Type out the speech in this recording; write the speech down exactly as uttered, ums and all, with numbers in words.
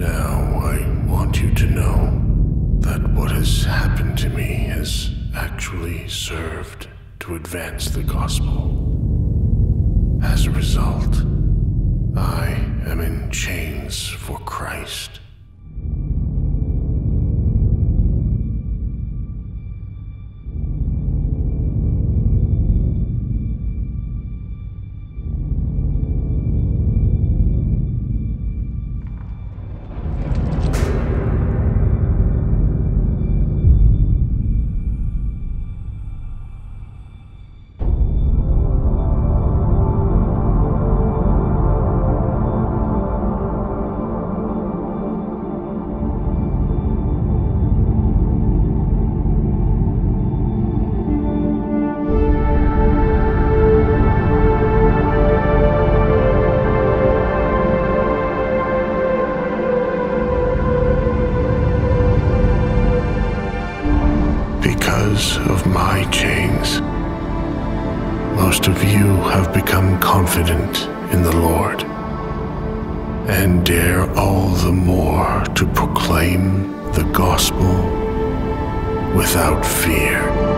Now I want you to know that what has happened to me has actually served to advance the gospel. As a result, I am in chains for Christ. Because of my chains, most of you have become confident in the Lord and dare all the more to proclaim the gospel without fear.